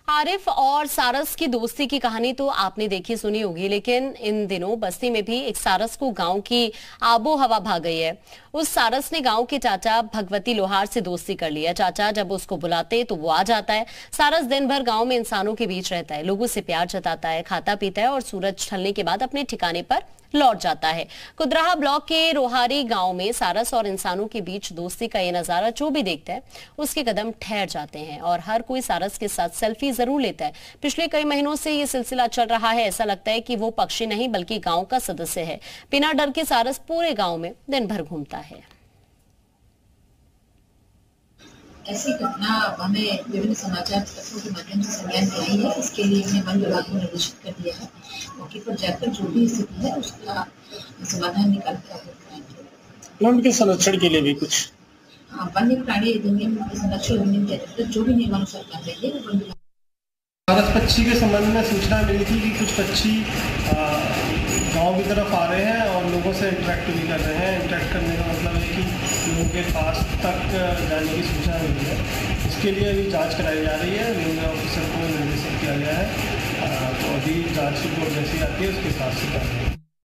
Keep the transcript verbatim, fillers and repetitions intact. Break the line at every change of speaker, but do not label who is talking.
आरिफ और सारस की दोस्ती की कहानी तो आपने देखी सुनी होगी, लेकिन इन दिनों बस्ती में भी एक सारस को गांव की आबो हवा भा गई है। उस सारस ने गांव के चाचा भगवती लोहार से दोस्ती कर लिया। चाचा जब उसको बुलाते तो वो आ जाता है। सारस दिन भर गांव में इंसानों के बीच रहता है, लोगों से प्यार जताता है, खाता पीता है और सूरज ढलने के बाद अपने ठिकाने पर लौट जाता है। कुदराहा ब्लॉक के रोहारी गांव में सारस और इंसानों के बीच दोस्ती का ये नजारा जो भी देखता है उसके कदम ठहर जाते हैं और हर कोई सारस के साथ सेल्फी जरूर लेता है। पिछले कई महीनों से ये सिलसिला चल रहा है। ऐसा लगता है कि वो पक्षी नहीं बल्कि गांव का सदस्य है। बिना डर के सारस पूरे गांव में दिन भर घूमता है।
ऐसी घटना हमें विभिन्न समाचार पत्रों के माध्यम से संज्ञान में आई है। इसके लिए हमने वन विभाग को निर्देशित कर दिया है। मौके पर जाकर जो भी स्थिति है उसका समाधान निकाल कर
वन के संरक्षण के लिए भी कुछ
वन्य प्राणी अधिनियम संरक्षण अधिनियम के तहत जो भी नियमानुसार कार्रवाई है वो वन विभाग।
भारत पक्षी के संबंध में सूचना मिली थी कि कुछ पक्षी गांव की तरफ आ रहे हैं और लोगों से इंटरेक्ट भी कर रहे हैं। इंटरेक्ट करने का मतलब है कि लोगों के पास तक जाने की सूचना मिली है। इसके लिए अभी जांच कराई जा रही है। रेंज ऑफिसर को निर्देशित किया गया है। तो अभी जांच रिपोर्ट जैसी आती है उसके हिसाब से